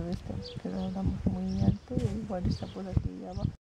debe estar, pero hablamos muy alto, igual está por aquí abajo.